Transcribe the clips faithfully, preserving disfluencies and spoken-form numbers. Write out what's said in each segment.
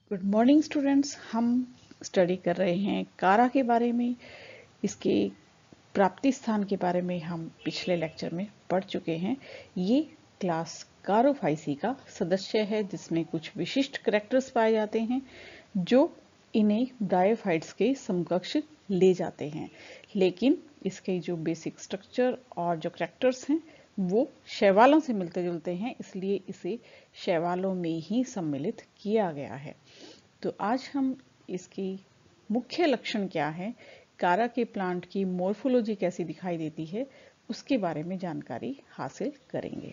Good morning students. हम study कर रहे हैं कारा के बारे में। इसके प्राप्ति स्थान के बारे में हम पिछले लेक्चर में पढ़ चुके हैं। ये क्लास कारोफाइसी का सदस्य है जिसमें कुछ विशिष्ट कैरेक्टर्स पाए जाते हैं जो इन्हें ब्रायोफाइट्स के समकक्ष ले जाते हैं, लेकिन इसके जो बेसिक स्ट्रक्चर और जो कैरेक्टर्स हैं वो शैवालों से मिलते जुलते हैं, इसलिए इसे शैवालों में ही सम्मिलित किया गया है। तो आज हम इसकी मुख्य लक्षण क्या है, कारा के प्लांट की मॉर्फोलॉजी कैसी दिखाई देती है, उसके बारे में जानकारी हासिल करेंगे।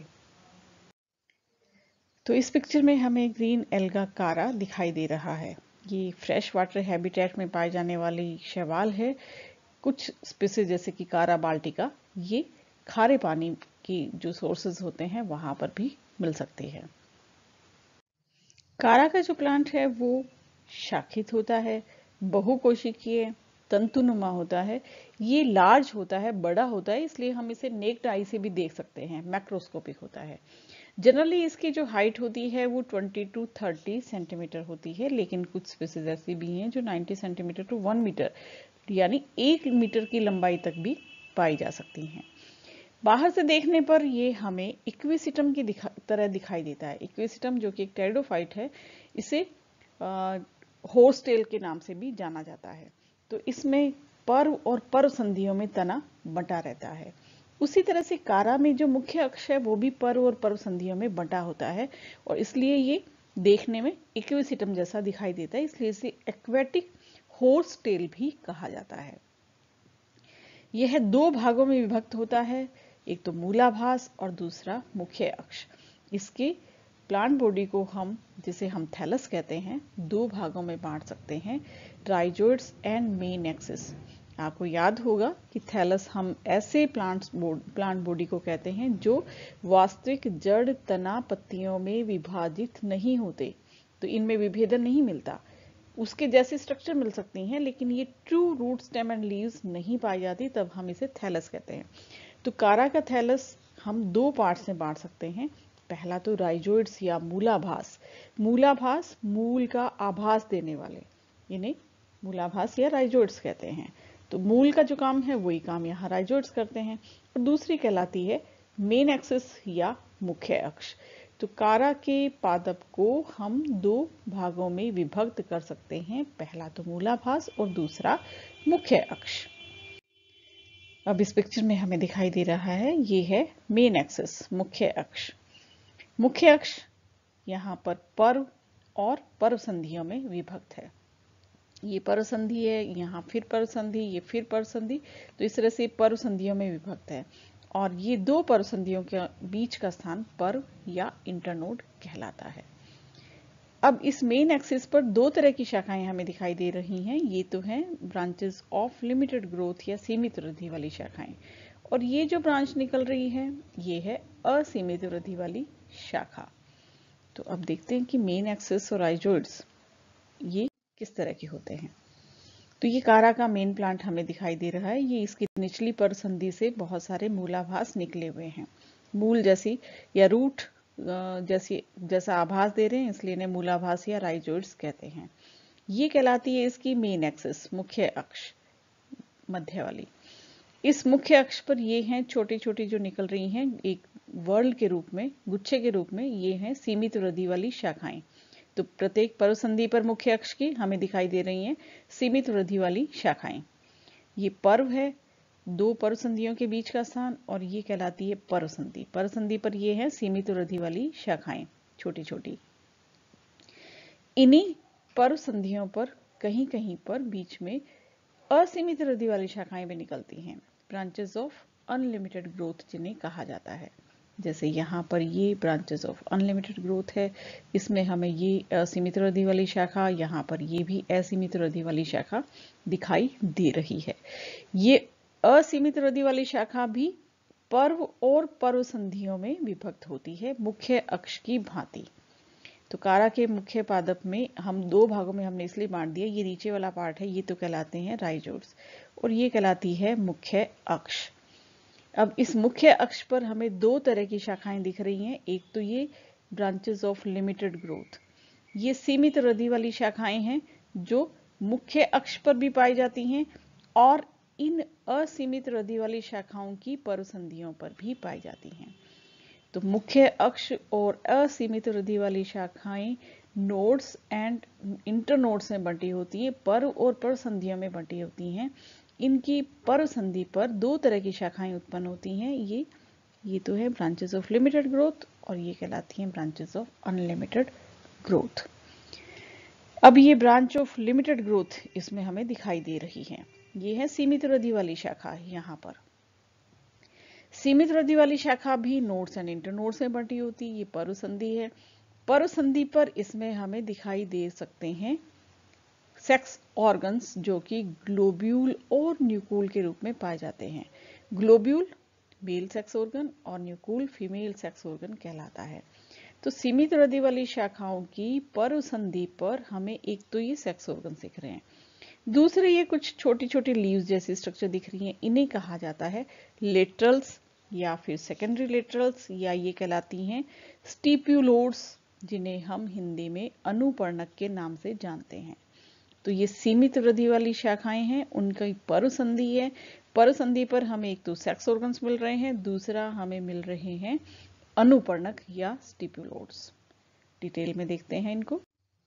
तो इस पिक्चर में हमें ग्रीन एल्गा कारा दिखाई दे रहा है। ये फ्रेश वाटर हैबिटेट में पाए जाने वाली शैवाल है। कुछ स्पीसीज जैसे कि कारा बाल्टिका ये खारे पानी की जो सोर्सेज होते हैं वहां पर भी मिल सकती है। कारा का जो प्लांट है वो शाखित होता है, बहुकोशिकीय, तंतुनुमा होता है। ये लार्ज होता है, बड़ा होता है, इसलिए हम इसे नेक्ड आई से भी देख सकते हैं, मैक्रोस्कोपिक होता है। जनरली इसकी जो हाइट होती है वो बीस टू तीस सेंटीमीटर होती है, लेकिन कुछ स्पीसीज ऐसी भी हैं जो नब्बे सेंटीमीटर टू वन मीटर यानी एक मीटर की लंबाई तक भी पाई जा सकती हैं। बाहर से देखने पर ये हमें इक्विसिटम की दिखा, तरह दिखाई देता है। इक्विसिटम जो कि एक टेरिडोफाइट है, इसे हॉर्स टेल के नाम से भी जाना जाता है। तो इसमें पर्व और पर्व संधियों में तना बंटा रहता है। उसी तरह से कारा में जो मुख्य अक्ष है वो भी पर्व और पर्व संधियों में बंटा होता है और इसलिए ये देखने में इक्विसिटम जैसा दिखाई देता है, इसलिए इसे एक्वेटिक हॉर्स टेल भी कहा जाता है। यह दो भागों में विभक्त होता है, एक तो मूलाभास और दूसरा मुख्य अक्ष। इसके प्लांट बॉडी को हम, जिसे हम थैलस कहते हैं, दो भागों में बांट सकते हैं, राइजोइड्स एंड मेन एक्सिस। आपको याद होगा कि थैलस हम ऐसे प्लांट्स प्लांट बॉडी को कहते हैं जो वास्तविक जड़ तना पत्तियों में विभाजित नहीं होते, तो इनमें विभेदन नहीं मिलता। उसके जैसे स्ट्रक्चर मिल सकती हैं, लेकिन ये true root stem and leaves नहीं पाई जाती, तब हम इसे थैलस कहते हैं। तो कारा का थैलस हम दो पार्ट्स में बांट सकते हैं। पहला तो राइजोइड्स या मूलाभास। मूलाभास मूल का आभास देने वाले, इन्हें मूलाभास या राइजोइड्स कहते हैं। तो मूल का जो काम है वही काम यहाँ राइजोइड्स करते हैं। और दूसरी कहलाती है मेन एक्सिस या मुख्य अक्ष। तो कारा के पादप को हम दो भागों में विभक्त कर सकते हैं, पहला तो मूलाभास और दूसरा मुख्य अक्ष। अब इस पिक्चर में हमें दिखाई दे रहा है, ये है मेन एक्सिस, मुख्य अक्ष। मुख्य अक्ष यहाँ पर पर्व और पर्व संधियों में विभक्त है। ये पर्व संधि है, यहाँ फिर पर्व संधि, ये फिर पर्व संधि, तो इस तरह से पर्व संधियों में विभक्त है। और ये दो पर्व संधियों के बीच का स्थान पर्व या इंटरनोड कहलाता है। अब इस मेन एक्सिस पर दो तरह की शाखाएं हमें दिखाई दे रही हैं। ये तो हैं ब्रांचेस ऑफ लिमिटेड ग्रोथ या सीमित वृद्धि वाली शाखाएं, और ये जो ब्रांच निकल रही है ये है असीमित वृद्धि वाली शाखा। तो अब देखते हैं कि मेन एक्सिस और राइजोइड्स ये किस तरह के होते हैं। तो ये कारा का मेन प्लांट हमें दिखाई दे रहा है। ये इसकी निचली पर्व संधि से बहुत सारे मूलाभास निकले हुए हैं। मूल जैसी या रूट जैसी जैसा आभास दे रहे हैं, इसलिए इन्हें मूलाभास या राइजोइड्स कहते हैं। ये कहलाती है इसकी मेन एक्सिस, मुख्य अक्ष, मध्य वाली। इस मुख्य अक्ष पर ये हैं छोटी छोटी जो निकल रही हैं एक वर्ल्ड के रूप में, गुच्छे के रूप में, ये हैं सीमित वृद्धि वाली शाखाएं। तो प्रत्येक पर्व संधि पर मुख्य अक्ष की हमें दिखाई दे रही हैं सीमित वृद्धि वाली शाखाएं। ये पर्व है, दो पर्व संधियों के बीच का स्थान, और ये कहलाती है पर्व संधि। पर्व संधि पर ये है सीमित वृद्धि वाली शाखाएं छोटी छोटी। इन्हीं पर्व संधियों पर कहीं कहीं पर बीच में असीमित वृद्धि वाली शाखाएं भी निकलती हैं, ब्रांचेस ऑफ अनलिमिटेड ग्रोथ जिन्हें कहा जाता है। जैसे यहाँ पर ये ब्रांचेस ऑफ अनलिमिटेड ग्रोथ है, इसमें हमें ये असीमित वृद्धि वाली शाखा, यहाँ पर ये भी असीमित वृद्धि वाली शाखा दिखाई दे रही है। ये असीमित वृद्धि वाली शाखा भी पर्व और पर्व संधियों में विभक्त होती है, मुख्य अक्ष की भांति। तो कारा के मुख्य पादप में हम दो भागों में हमने इसलिए बांट दिया, ये नीचे वाला पार्ट है, ये तो कहलाते हैं राइजोइड्स, और ये कहलाती है मुख्य अक्ष। अब इस मुख्य अक्ष पर हमें दो तरह की शाखाएं दिख रही हैं। एक तो ये ब्रांचेस ऑफ लिमिटेड ग्रोथ, ये सीमित वृद्धि वाली शाखाएं हैं जो मुख्य अक्ष पर भी पाई जाती हैं और इन असीमित वृद्धि वाली शाखाओं की परसंधियों पर भी पाई जाती हैं। तो मुख्य अक्ष और असीमित वृद्धि वाली शाखाएं नोड्स एंड इंटरनोड्स में बंटी होती है, पर और परसंधियों में बंटी होती हैं। इनकी परसंधि पर दो तरह की शाखाएं उत्पन्न होती हैं। ये ये तो है ब्रांचेस ऑफ लिमिटेड ग्रोथ और ये कहलाती हैं ब्रांचेस ऑफ अनलिमिटेड ग्रोथ। अब ये ब्रांच ऑफ लिमिटेड ग्रोथ इसमें हमें दिखाई दे रही है। ये है सीमित वृद्धि वाली शाखा। यहाँ पर सीमित वृद्धि वाली शाखा भी नोड्स एंड इंटरनोड्स में बंटी होती है। ये परसंधि है। परसंधि पर इसमें हमें दिखाई दे सकते हैं सेक्स ऑर्गन्स जो कि ग्लोब्यूल और न्यूक्यूल के रूप में पाए जाते हैं। ग्लोब्यूल मेल सेक्स ऑर्गन और न्यूक्यूल फीमेल सेक्स ऑर्गन कहलाता है। तो सीमित वृद्धि वाली शाखाओं की परसंधि पर हमें एक तो ये सेक्स ऑर्गन दिख रहे हैं, दूसरे ये कुछ छोटी छोटी लीव्स जैसी स्ट्रक्चर दिख रही हैं। इन्हें कहा जाता है लेटरल्स या फिर सेकेंडरी लेटरल्स, या ये कहलाती हैं स्टिप्यूलोड्स, जिन्हें हम हिंदी में अनुपर्णक के नाम से जानते हैं। तो ये सीमित वृद्धि वाली शाखाएं हैं, उनकी परसंधि है। परसंधि पर हमें एक तो सेक्स ऑर्गन्स मिल रहे हैं, दूसरा हमें मिल रहे हैं अनुपर्णक या स्टिप्यूलोड्स। डिटेल में देखते हैं इनको।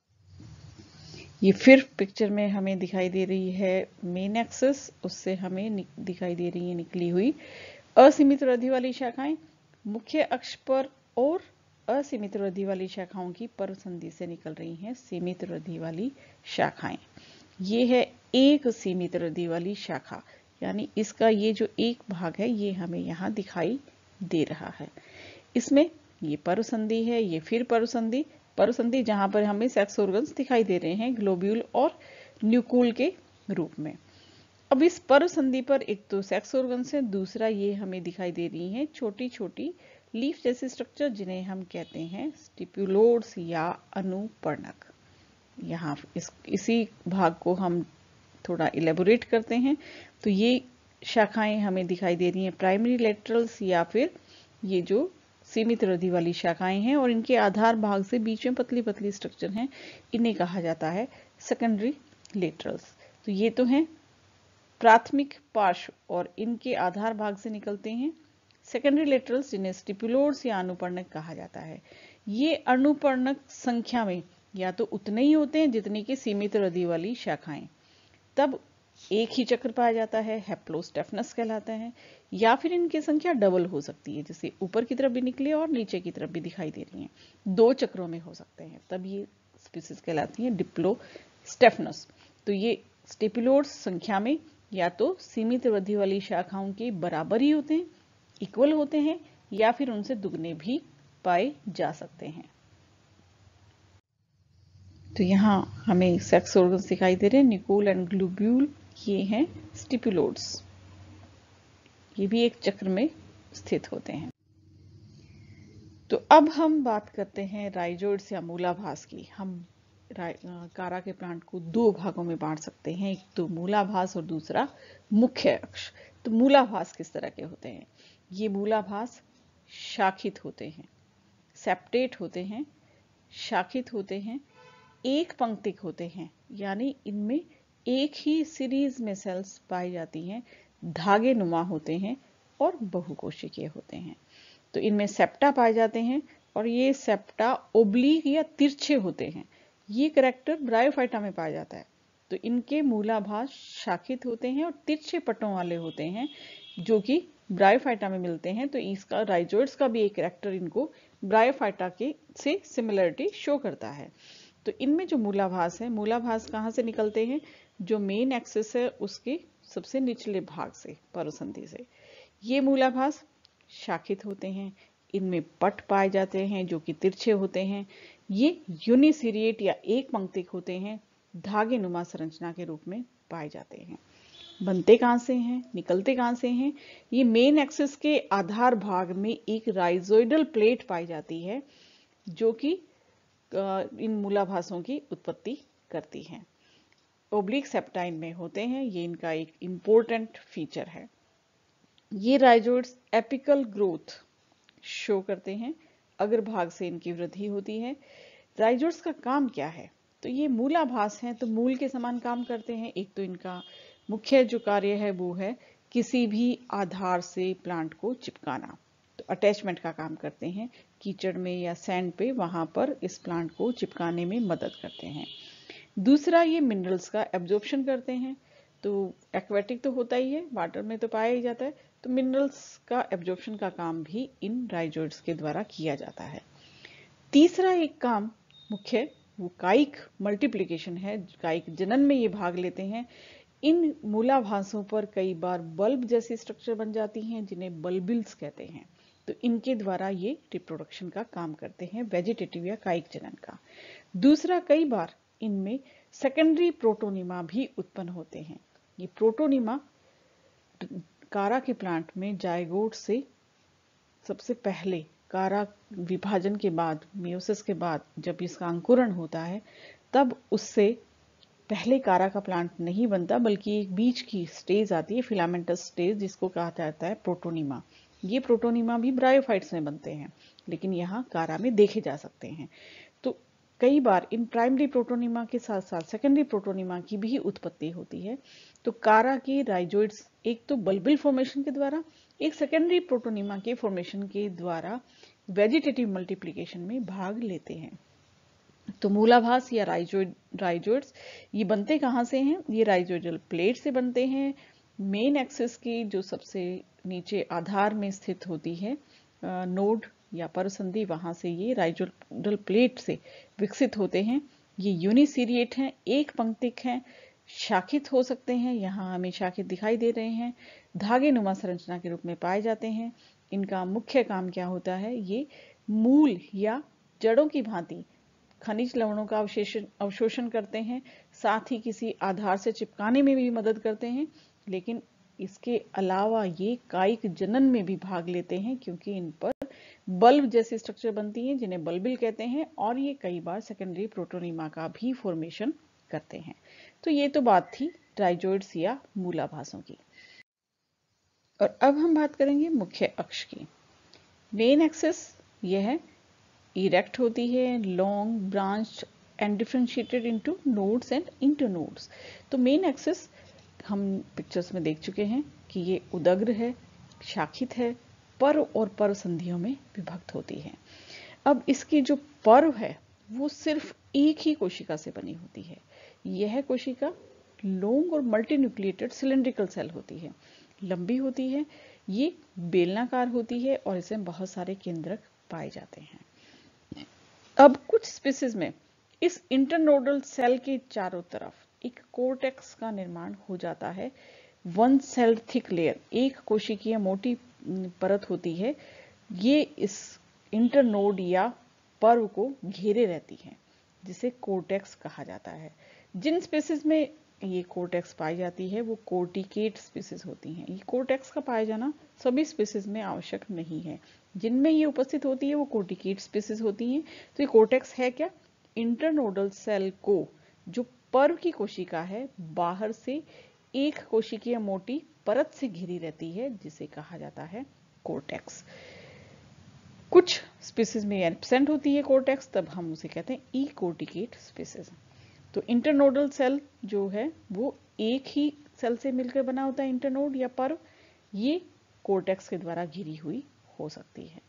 ये फिर पिक्चर में हमें दिखाई दे रही है मेन एक्सिस, उससे हमें दिखाई दे रही है निकली हुई असीमित वृद्धि वाली शाखाएं। मुख्य अक्ष पर और असीमित वृद्धि वाली शाखाओं की परसंधि से निकल रही हैं सीमित वृद्धि वाली शाखाएं। ये है एक सीमित वृद्धि वाली शाखा, यानी इसका ये जो एक भाग है ये हमें यहाँ दिखाई दे रहा है। इसमें ये परसंधि है, ये फिर परसंधि परसंधि जहां पर हमें सेक्स ऑर्गन्स दिखाई दे रहे हैं ग्लोब्यूल और न्यूक्यूल के रूप में। अब इस परसंधि पर एक तो सेक्स ऑर्गन्स है, दूसरा ये हमें दिखाई दे रही हैं छोटी छोटी लीफ जैसे स्ट्रक्चर जिन्हें हम कहते हैं स्टिप्यूलोड्स या अनुपर्णक। यहाँ इस इसी भाग को हम थोड़ा इलेबोरेट करते हैं। तो ये शाखाएं हमें दिखाई दे रही हैं प्राइमरी लेटरल्स या फिर ये जो सीमित वृद्धि वाली शाखाएं हैं, और इनके आधार भाग से बीच में पतली पतली स्ट्रक्चर हैं, इन्हें कहा जाता है सेकेंडरी लेटरल्स। तो ये तो हैं प्राथमिक पार्श्व और इनके आधार भाग से निकलते हैं सेकेंडरी लेटरल्स, जिन्हें स्टिप्यूलोड्स या अनुपर्णक कहा जाता है। ये अनुपर्णक संख्या में या तो उतने ही होते हैं जितने की सीमित वृद्धि वाली शाखाएं, तब एक ही चक्र पाया जाता है, हैप्लोस्टेफनस कहलाता है, या फिर इनकी संख्या डबल हो सकती है, जैसे ऊपर की तरफ भी निकले और नीचे की तरफ भी दिखाई दे रही हैं, दो चक्रों में हो सकते हैं, तब ये स्पीसीज कहलाती है डिप्लोस्टेफनस। तो ये स्टिप्यूलोड्स संख्या में या तो सीमित वृद्धि वाली शाखाओं के बराबर ही होते हैं, इक्वल होते हैं, या फिर उनसे दुगने भी पाए जा सकते हैं। तो यहाँ हमें सेक्स ऑर्गन्स दिखाई दे रहे हैं न्यूक्यूल एंड ग्लोब्यूल, ये हैं स्टिप्यूलोड्स, ये भी एक चक्र में स्थित होते हैं। तो अब हम बात करते हैं राइजोइड्स या मूलाभास की। हम कारा के प्लांट को दो भागों में बांट सकते हैं, एक तो मूलाभास और दूसरा मुख्य अक्ष। तो मूलाभास किस तरह के होते हैं? ये मूलाभास शाखित होते हैं, सेप्टेट होते हैं, शाखित होते हैं, एक पंक्तिक होते हैं, यानी इनमें एक ही सीरीज में सेल्स पाई जाती हैं, धागे नुमा होते हैं और बहुकोशिकीय होते हैं। तो इनमें सेप्टा पाए जाते हैं और ये सेप्टा ओब्लीक या तिरछे होते हैं। ये करैक्टर ब्रायोफाइटा में पाया जाता है। तो इनके मूलाभास शाखित होते हैं और तिरछे पट्टों वाले होते हैं, जो कि ब्रायोफाइटा में मिलते हैं। तो इसका राइजोइड्स का भी एक करैक्टर इनको ब्रायोफाइटा के से सिमिलरिटी शो करता है। तो इनमें जो मूलाभास है, मूलाभास कहाँ से निकलते हैं? जो मेन एक्सिस है उसके सबसे निचले भाग से, परसंधि से। ये मूलाभास शाखित होते हैं, इनमें पट पाए जाते हैं जो कि तिरछे होते हैं। ये यूनिसीरिएट या एक पंक्तिक होते हैं, धागे नुमा संरचना के रूप में पाए जाते हैं। बनते कहां से हैं, निकलते कहां से हैं? ये मेन एक्सिस के आधार भाग में एक राइजोइडल प्लेट पाई जाती है जो कि इन मूलाभासों की उत्पत्ति करती है। ओब्लिक सेप्टाइन में होते हैं, ये इनका एक इंपॉर्टेंट फीचर है। ये राइजोइड्स एपिकल ग्रोथ शो करते हैं, अग्रभाग से इनकी वृद्धि होती है। राइजोइड्स का काम क्या है? तो ये मूलाभास हैं, तो मूल के समान काम करते हैं। एक तो इनका मुख्य जो कार्य है वो है किसी भी आधार से प्लांट को चिपकाना, तो अटैचमेंट का काम करते हैं। कीचड़ में या सैंड पे वहां पर इस प्लांट को चिपकाने में मदद करते हैं। दूसरा, ये मिनरल्स का एब्जॉर्प्शन करते हैं। तो एक्वेटिक तो होता ही है, वाटर में तो पाया ही जाता है, तो मिनरल्स का एब्जॉर्प्शन का काम भी इन राइजोइड्स के द्वारा किया जाता है। तीसरा एक काम मुख्य वो कायिक मल्टीप्लिकेशन है, कायिक जनन में ये भाग लेते हैं। इन मूलाभासों पर कई बार बल्ब जैसी स्ट्रक्चर बन जाती हैं जिन्हें बल्बिल्स कहते हैं, तो इनके द्वारा ये रिप्रोडक्शन का काम करते हैं, वेजिटेटिव या कायिक जनन का। दूसरा, कई बार इनमें सेकेंडरी प्रोटोनिमा भी उत्पन्न होते हैं। ये प्रोटोनिमा कारा के प्लांट में जायगोट से सबसे पहले कारा विभाजन के बाद, मियोसिस के बाद जब इसका अंकुरण होता है, तब उससे पहले कारा का प्लांट नहीं बनता, बल्कि एक बीच की स्टेज आती है, फिलामेंटस स्टेज, जिसको कहा जाता है प्रोटोनिमा। ये प्रोटोनिमा भी ब्रायोफाइट्स में बनते हैं, लेकिन यहाँ कारा में देखे जा सकते हैं। तो कई बार इन प्राइमरी प्रोटोनिमा के साथ साथ सेकेंडरी प्रोटोनिमा की भी उत्पत्ति होती है। तो कारा के राइजोइड्स एक तो बल्बिल फॉर्मेशन के द्वारा, एक सेकेंडरी प्रोटोनिमा के फॉर्मेशन के द्वारा वेजिटेटिव मल्टीप्लिकेशन में भाग लेते हैं। तो मूलाभास या राइजोइड राइजोइड्स ये बनते कहाँ से हैं? ये राइजोइडल प्लेट से बनते हैं। मेन एक्सिस की जो सबसे नीचे आधार में स्थित होती है नोड या परसंधि, वहां से ये राइजोइडल प्लेट से विकसित होते हैं। ये यूनिसीरिएट हैं, एक पंक्तिक हैं, शाखित हो सकते हैं, यहाँ हमें शाखित दिखाई दे रहे हैं, धागे नुमा संरचना के रूप में पाए जाते हैं। इनका मुख्य काम क्या होता है? ये मूल या जड़ों की भांति खनिज लवणों का अवशेषण अवशोषण करते हैं, साथ ही किसी आधार से चिपकाने में भी मदद करते हैं। लेकिन इसके अलावा ये कायिक जनन में भी भाग लेते हैं, क्योंकि इन पर बल्ब जैसी स्ट्रक्चर बनती है जिन्हें बल्बिल कहते हैं, और ये कई बार सेकेंडरी प्रोटोनिमा का भी फॉर्मेशन करते हैं। तो ये तो बात थी राइजोइड्स या मूलाभासों की। और अब हम बात करेंगे मुख्य अक्ष की। मेन एक्सिस यह है, इरेक्ट होती है, long, branch and differentiated into nodes and internodes. तो मेन एक्सिस हम पिक्चर्स में देख चुके हैं कि ये उदग्र है, शाखित है, पर्व और पर्व संधियों में विभक्त होती है। अब इसकी जो पर्व है वो सिर्फ एक ही कोशिका से बनी होती है। यह कोशिका लॉन्ग और मल्टीन्यूक्लिएटेड सिलिंड्रिकल सेल होती है, लंबी होती है, ये बेलनाकार होती है और इसमें बहुत सारे केंद्रक पाए जाते हैं। अब कुछ स्पीसीज में इस इंटरनोडल सेल के चारों तरफ एक कोर्टेक्स का निर्माण हो जाता है। वन सेल थिक लेयर, एक कोशिकीय मोटी परत होती है, ये इस इंटरनोड या पर्व को घेरे रहती है, जिसे कोर्टेक्स कहा जाता है। जिन स्पीसीज में ये कोर्टेक्स पाई जाती है वो कोर्टिकेट स्पीसीज होती हैं। ये कोर्टेक्स का पाया जाना सभी स्पीसीज में आवश्यक नहीं है, जिनमें ये उपस्थित होती है वो कोर्टिकेट स्पीसीज होती हैं। तो ये कोर्टेक्स है क्या? इंटरनोडल सेल को, जो पर्व की कोशिका है, बाहर से एक कोशिकीय मोटी परत से घिरी रहती है, जिसे कहा जाता है कोर्टेक्स। कुछ स्पीसीज में एब्सेंट होती है कोर्टेक्स, तब हम उसे कहते हैं ई कोर्टिकेट स्पीसीज। तो इंटरनोडल सेल जो है वो एक ही सेल से मिलकर बना होता है, इंटरनोड या पर्व, ये कोर्टेक्स के द्वारा घिरी हुई हो सकती है।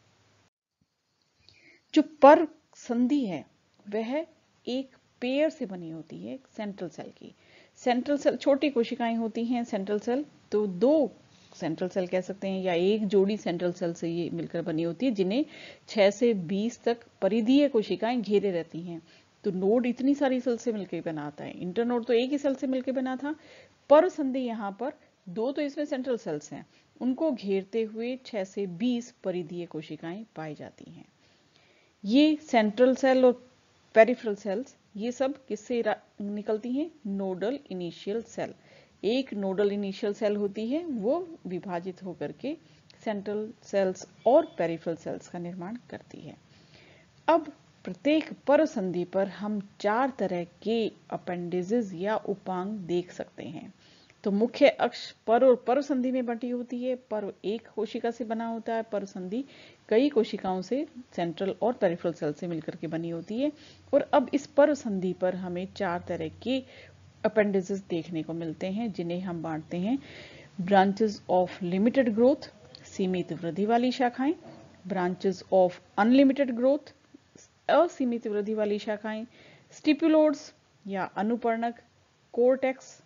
जो पर्व संधि है वह एक पेयर से बनी होती है, सेंट्रल सेल की। सेंट्रल सेल छोटी कोशिकाएं होती हैं, सेंट्रल सेल तो दो सेंट्रल सेल कह सकते हैं, या एक जोड़ी सेंट्रल सेल से ये मिलकर बनी होती है, जिन्हें छह से बीस तक परिधीय कोशिकाएं घेरे रहती हैं। तो नोड इतनी सारी सेल से मिलकर बनाता है, इंटरनोड तो एक ही सेल से मिलकर बना था। पर्व संधि यहाँ पर दो तो इसमें सेंट्रल सेल्स हैं, उनको घेरते हुए छह से बीस परिधीय कोशिकाएं पाई जाती हैं। ये सेंट्रल सेल और पेरिफेरल सेल्स ये सब किससे निकलती हैं? Nodal initial cell. एक नोडल इनिशियल सेल होती है, वो विभाजित होकर के सेंट्रल सेल्स और पेरिफेरल सेल्स का निर्माण करती है। अब प्रत्येक पर्व संधि पर हम चार तरह के अपेंडिजेस या उपांग देख सकते हैं। तो मुख्य अक्ष पर्व और पर्व संधि में बंटी होती है। पर्व एक कोशिका से बना होता है, पर्व संधि कई कोशिकाओं से, सेंट्रल और पेरिफेरल सेल से मिलकर के बनी होती है। और अब इस पर्व संधि पर हमें चार तरह के अपेंडिसेस देखने को मिलते हैं, जिन्हें हम बांटते हैं ब्रांचेस ऑफ लिमिटेड ग्रोथ, सीमित वृद्धि वाली शाखाएं, ब्रांचेस ऑफ अनलिमिटेड ग्रोथ, असीमित वृद्धि वाली शाखाएं, स्टिपुलोड्स या अनुपर्णक, कोर्टेक्स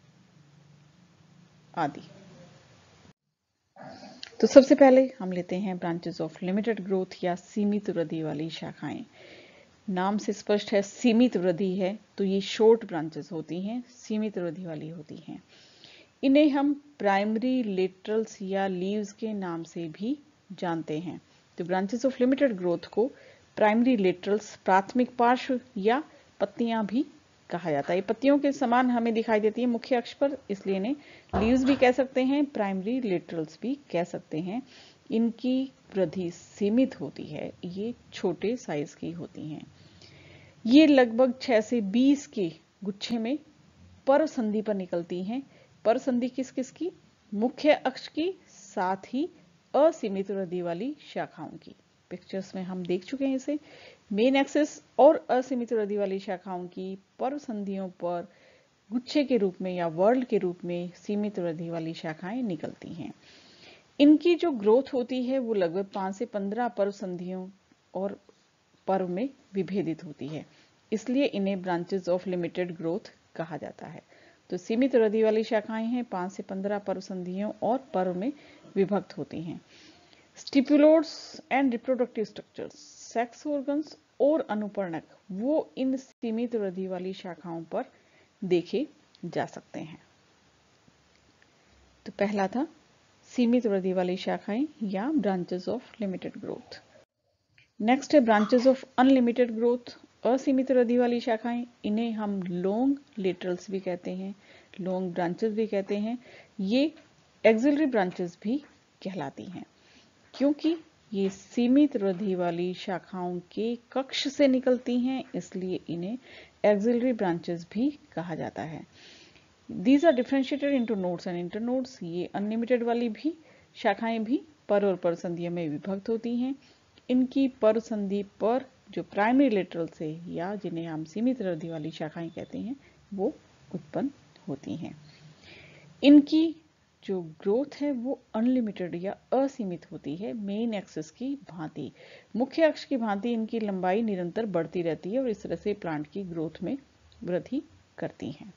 आदि। तो सबसे पहले हम लेते हैं ब्रांचेस ऑफ लिमिटेड ग्रोथ या सीमित वृद्धि वाली शाखाएं। नाम से स्पष्ट है, सीमित वृद्धि है, तो ये शॉर्ट ब्रांचेस होती हैं, सीमित वृद्धि वाली होती हैं। इन्हें हम प्राइमरी लेटरल्स या लीव्स के नाम से भी जानते हैं। तो ब्रांचेस ऑफ लिमिटेड ग्रोथ को प्राइमरी लेटरल्स, प्राथमिक पार्श्व या पत्तियां भी कहा जाता है। ये पत्तियों के समान हमें दिखाई देती है मुख्य अक्ष पर, इसलिए इन्हें लीव्स भी कह सकते हैं, प्राइमरी लेटरल्स भी कह सकते हैं। इनकी वृद्धि सीमित होती है, ये छोटे साइज की होती हैं। ये लगभग छह से बीस के गुच्छे में पर्व संधि पर निकलती हैं। पर्व संधि किस किस की? मुख्य अक्ष की, साथ ही असीमित वृद्धि वाली शाखाओं की। पिक्चर्स में हम देख चुके हैं इसे। मेन एक्सिस और असीमित वृद्धि वाली शाखाओं की पर्व संधियों पर गुच्छे के रूप में या वर्ल्ड के रूप में सीमित वृद्धि वाली शाखाएं निकलती हैं। इनकी जो ग्रोथ होती है वो लगभग पांच से पंद्रह पर्व संधियों और पर्व में विभेदित होती है, इसलिए इन्हें ब्रांचेस ऑफ लिमिटेड ग्रोथ कहा जाता है। तो सीमित वृद्धि वाली शाखाएं हैं, पांच से पंद्रह पर्व संधियों और पर्व में विभक्त होती हैं। Stipuloids and reproductive structures, sex organs और अनुपर्णक, वो इन सीमित वृद्धि वाली शाखाओं पर देखे जा सकते हैं। तो पहला था सीमित वृद्धि वाली शाखाएं या branches of limited growth. Next है ब्रांचेस ऑफ अनलिमिटेड ग्रोथ, असीमित वृद्धि वाली शाखाएं। इन्हें हम लॉन्ग लेटरल्स भी कहते हैं, लॉन्ग ब्रांचेस भी कहते हैं। ये एक्सिलरी ब्रांचेस भी कहलाती हैं, क्योंकि ये सीमित वृद्धि वाली शाखाओं के कक्ष से निकलती हैं, इसलिए इन्हें एक्सिलरी ब्रांचेस भी कहा जाता है। These are differentiated into nodes and internodes। ये अनलिमिटेड वाली भी शाखाएं भी पर और पर संधियों में विभक्त होती हैं। इनकी पर संधि पर जो प्राइमरी लेटरल से या जिन्हें हम सीमित वृद्धि वाली शाखाएं कहते हैं वो उत्पन्न होती हैं। इनकी जो ग्रोथ है वो अनलिमिटेड या असीमित होती है, मेन एक्सिस की भांति, मुख्य अक्ष की भांति इनकी लंबाई निरंतर बढ़ती रहती है और इस तरह से प्लांट की ग्रोथ में वृद्धि करती हैं।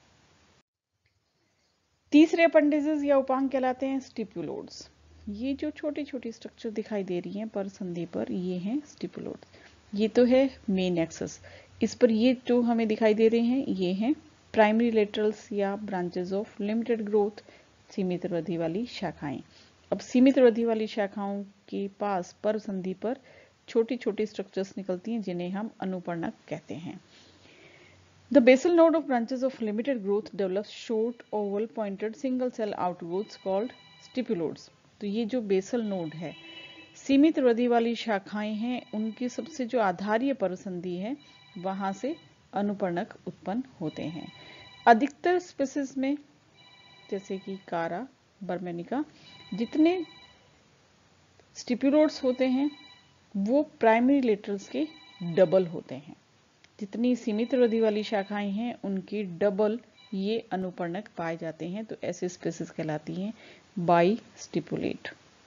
तीसरे अपेंडिसेस या उपांग कहलाते हैं स्टिपुलोड्स। ये जो छोटी छोटी स्ट्रक्चर दिखाई दे रही हैं पर संधि पर, ये हैं स्टिपुलोड्स। ये तो है मेन एक्सिस, इस पर ये जो हमें दिखाई दे रहे हैं ये हैं प्राइमरी लेटरल्स या ब्रांचेस ऑफ लिमिटेड ग्रोथ, सीमित वृद्धि वाली शाखाएं। अब सीमित वृद्धि वाली शाखाओं के पास पर संधि पर छोटी छोटी स्ट्रक्चर्स निकलती हैं, जिन्हें हम अनुपर्णक कहते हैं। The basal node of branches of limited growth develops short oval pointed single cell outgrowths called stipulodes। तो ये जो बेसल नोड है, सीमित वृद्धि वाली शाखाएं हैं, उनकी सबसे जो आधारीय परसंधि है वहां से अनुपर्णक उत्पन्न होते हैं। अधिकतर स्पीसीज में जैसे कि कारा, बर्मेनिका, जितने स्टिपुलोड्स होते हैं वो प्राइमरी लेटरल्स के डबल होते हैं। जितनी सीमित वृद्धि वाली शाखाएं हैं उनकी डबल ये अनुपर्णक पाए जाते हैं, तो ऐसी स्पीसीज कहलाती हैं बाई स्टिपुलेट।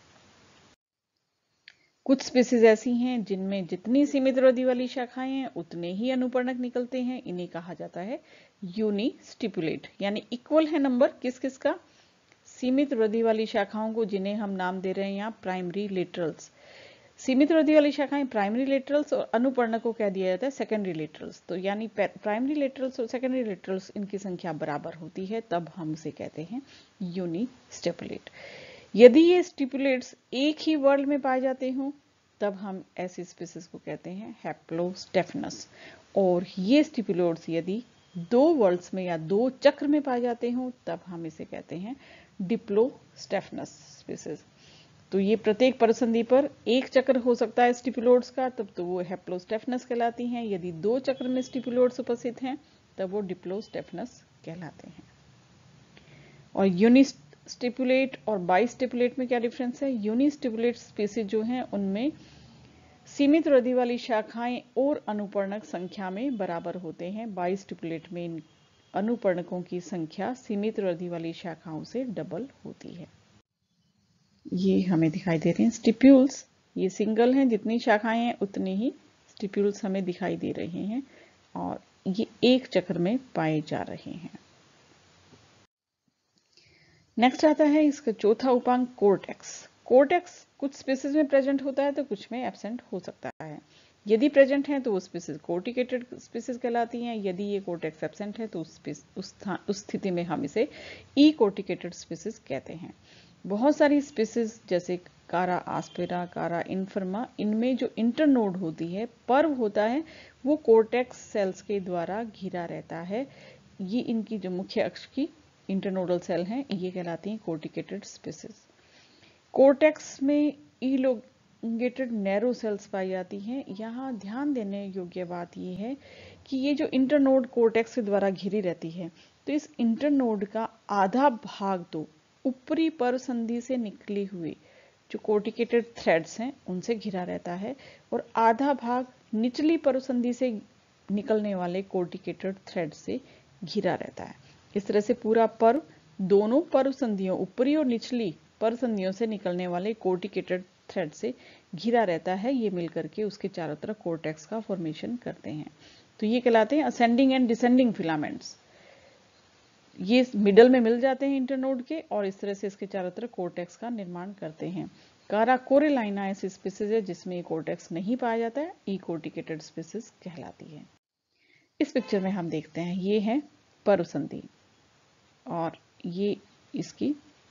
कुछ स्पीसीज ऐसी हैं जिनमें जितनी सीमित वृद्धि वाली शाखाएं हैं उतने ही अनुपर्णक निकलते हैं, इन्हें कहा जाता है यूनि स्टिपुलेट। यानी इक्वल है नंबर किस किस का? सीमित वृद्धि वाली शाखाओं को, जिन्हें हम नाम दे रहे हैं यहाँ प्राइमरी लेटरल्स। सीमित वृद्धि वाली शाखाएं प्राइमरी लेटरल्स और अनुपर्णक को कह दिया जाता है सेकेंडरी लेटरल्स। तो यानी प्राइमरी लेटरल्स और सेकेंडरी लेटरल्स इनकी संख्या बराबर होती है, तब हम उसे कहते हैं यूनि स्टिपुलेट। यदि ये स्टिपुलेट्स एक ही वर्ल्ड में पाए जाते हों तब हम ऐसी स्पीसीज को कहते हैं हैप्लोस्टेफनस। और ये स्टिपुलेट्स यदि दो वर्ल्ड्स में या दो चक्र में पाए जाते हों तब हम इसे कहते हैं डिप्लोस्टेफनस स्पीसीज। तो ये प्रत्येक परसंधि पर एक चक्र हो सकता है स्टिपुलोड्स का, तब तो वो हैप्लोस्टेफनस कहलाती हैं। यदि दो चक्र में स्टिपुलोड्स उपस्थित हैं तब वो डिप्लोस्टेफनस कहलाते हैं। और यूनि स्टिपुलेट और बाई स्टिपुलेट में क्या डिफरेंस है? यूनि स्टिपुलेट स्पीसीज जो हैं उनमें सीमित वृद्धि वाली शाखाएं और अनुपर्णक संख्या में बराबर होते हैं। बाई स्टिपुलेट में अनुपर्णकों की संख्या सीमित वृद्धि वाली शाखाओं से डबल होती है। ये हमें दिखाई दे रहे हैं स्टिप्यूल्स, ये सिंगल हैं, जितनी शाखाएं हैं उतनी ही स्टिप्यूल्स हमें दिखाई दे रहे हैं और ये एक चक्र में पाए जा रहे हैं। नेक्स्ट आता है इसका चौथा उपांग कोर्टेक्स। कोर्टेक्स कुछ स्पीसीज में प्रेजेंट होता है तो कुछ में एब्सेंट हो सकता है। यदि प्रेजेंट है तो वो स्पीसीज कोर्टिकेटेड स्पीसीज कहलाती हैं। यदि ये कोर्टेक्स एब्सेंट है तो उस उस, उस स्थिति में हम इसे ई कोर्टिकेटेड स्पीसीज कहते हैं। बहुत सारी स्पीसीज जैसे कारा आस्पेरा, कारा इन्फर्मा, इनमें जो इंटरनोड होती है, पर्व होता है, वो कोर्टेक्स सेल्स के द्वारा घिरा रहता है। ये इनकी जो मुख्य अक्ष की इंटरनोडल सेल हैं, ये कहलाती हैं कोर्टिकेटेड स्पीसीज। कोर्टेक्स में इलोंगेटेड नैरो सेल्स पाई जाती हैं। यहाँ ध्यान देने योग्य बात यह है कि ये जो इंटरनोड कोर्टेक्स के द्वारा घिरी रहती है, तो इस इंटरनोड का आधा भाग तो ऊपरी परसंधि से निकले हुए जो कोर्टिकेटेड थ्रेड्स हैं उनसे घिरा रहता है और आधा भाग निचली परसंधि से निकलने वाले कोर्टिकेटेड थ्रेड से घिरा रहता है। इस तरह से पूरा पर्व दोनों पर्व संधियों, ऊपरी और निचली पर्व संधियों से निकलने वाले कोर्टिकेटेड थ्रेड से घिरा रहता है। ये मिलकर के उसके चारों तरफ कोर्टेक्स का फॉर्मेशन करते हैं। तो ये कहलाते हैं असेंडिंग एंड डिसेंडिंग फिलामेंट्स। ये मिडल में मिल जाते हैं इंटरनोड के और इस तरह से इसके चारों तरफ कोर्टेक्स का निर्माण करते हैं। कारा कोरेलाइना ऐसी स्पीसीज है जिसमें कोर्टेक्स नहीं पाया जाता है, ई कोर्टिकेटेड स्पीसीज कहलाती है। इस पिक्चर में हम देखते हैं ये है पर्व संधि और ये इसकी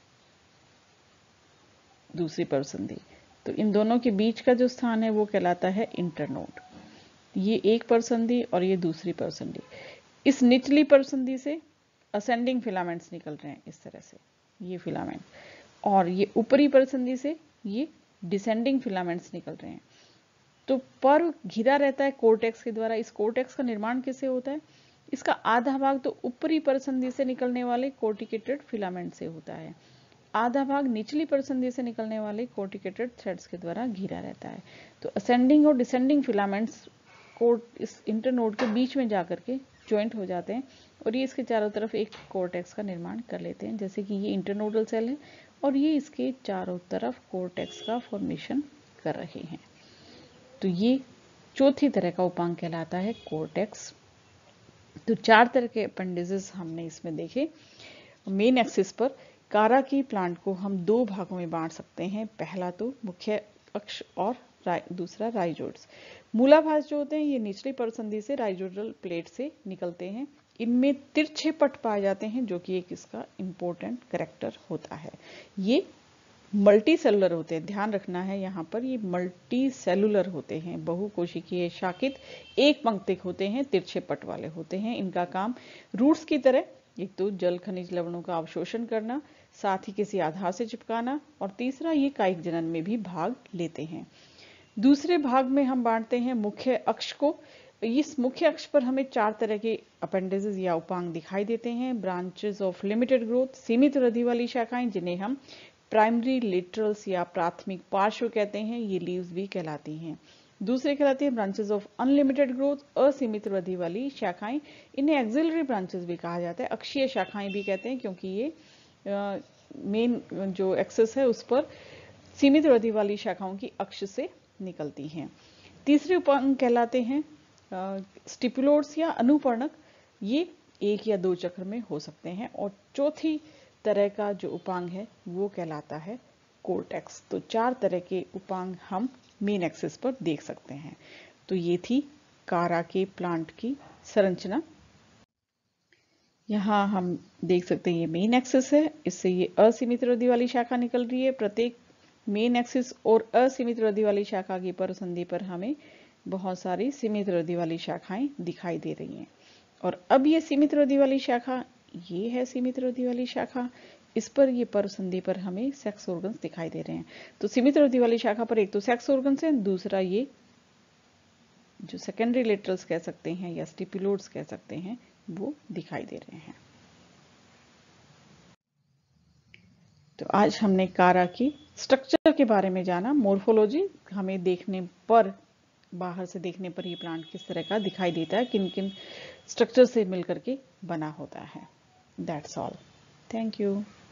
दूसरी पर्व संधि। तो इन दोनों के बीच का जो स्थान है वो कहलाता है इंटरनोड। ये एक पर्व संधि और ये दूसरी पर्व संधि। इस निचली पर्व संधि से असेंडिंग फिलामेंट्स निकल रहे हैं इस तरह से, ये फिलामेंट, और ये ऊपरी पर्व संधि से ये डिसेंडिंग फिलामेंट्स निकल रहे हैं। तो पर्व घिरा रहता है कोर्टेक्स के द्वारा। इस कोर्टेक्स का निर्माण कैसे होता है? इसका आधा भाग तो ऊपरी परसंधि से निकलने वाले कोर्टिकेटेड फिलामेंट से होता है, आधा भाग निचली परसंधि से निकलने वाले कोर्टिकेटेड थ्रेड्स के द्वारा घिरा रहता है। तो असेंडिंग और descending filaments cortex internode के बीच में जाकर के ज्वाइंट हो जाते हैं और ये इसके चारों तरफ एक कोर्टेक्स का निर्माण कर लेते हैं। जैसे कि ये इंटरनोडल सेल है और ये इसके चारों तरफ कोर्टेक्स का फॉर्मेशन कर रहे हैं। तो ये चौथी तरह का उपांग कहलाता है कोर्टेक्स। तो चार तरह के अपेंडिसेस हमने इसमें देखे। मेन एक्सिस पर कारा की प्लांट को हम दो भागों में बांट सकते हैं। पहला तो मुख्य अक्ष और दूसरा राइजोइड्स। मूलाभाग जो होते हैं ये निचली परसंधि से राइजोइडल प्लेट से निकलते हैं। इनमें तिरछे पट पाए जाते हैं जो कि एक इसका इंपॉर्टेंट कैरेक्टर होता है। ये मल्टी सेलुलर होते हैं, ध्यान रखना है यहाँ पर, ये मल्टी सेलुलर होते हैं, बहुकोशिकीय शाखित एक पंक्तिक होते हैं, तिरछे पट वाले होते हैं। इनका काम रूट्स की तरह एक तो जल खनिज लवणों का अवशोषण करना, साथ ही किसी आधार से चिपकाना, और तीसरा ये कायिक जनन में भी भाग लेते हैं। दूसरे भाग में हम बांटते हैं मुख्य अक्ष को। इस मुख्य अक्ष पर हमें चार तरह के अपेंडिसेस या उपांग दिखाई देते हैं। ब्रांचेस ऑफ लिमिटेड ग्रोथ, सीमित वृद्धि वाली शाखाएं जिन्हें हम प्राइमरी लेटरल्स या प्राथमिक पार्श्व कहते हैं, ये लीव्स भी कहलाती हैं। दूसरे कहलाते हैं ब्रांचेस ऑफ अनलिमिटेड ग्रोथ, असीमित वृद्धि वाली शाखाएं, इन्हें एक्सिलरी ब्रांचेस भी कहा जाता है, अक्षीय शाखाएं भी कहते हैं, क्योंकि ये मेन जो एक्सेस है उस पर सीमित वृद्धि वाली शाखाओं की अक्ष से निकलती हैं। तीसरे उपांग कहलाते हैं स्टिपुलोड्स या अनुपर्णक, ये एक या दो चक्र में हो सकते हैं। और चौथी तरह का जो उपांग है वो कहलाता है कोर्टेक्स। तो चार तरह के उपांग हम मेन एक्सिस पर देख सकते हैं। तो ये थी कारा के प्लांट की संरचना। यहाँ हम देख सकते हैं ये मेन एक्सिस है, इससे ये असीमित वृद्धि वाली शाखा निकल रही है। प्रत्येक मेन एक्सिस और असीमित वृद्धि वाली शाखा की परसंधि पर हमें बहुत सारी सीमित वृद्धि वाली शाखाएं दिखाई दे रही हैं। और अब ये सीमित वृद्धि वाली शाखा, ये है सीमित वृद्धि वाली शाखा, इस पर ये परसंधि पर हमें सेक्स ऑर्गन्स दिखाई दे रहे हैं। तो सीमित वृद्धि वाली शाखा पर एक तो सेक्स ऑर्गन्स है, दूसरा ये जो सेकेंडरी लेटरल्स कह सकते हैं या स्टिपुलोड्स कह सकते हैं वो दिखाई दे रहे हैं। तो आज हमने कारा की स्ट्रक्चर के बारे में जाना, मोर्फोलॉजी, हमें देखने पर, बाहर से देखने पर ये प्लांट किस तरह का दिखाई देता है, किन किन स्ट्रक्चर से मिलकर के बना होता है। That's all. Thank you.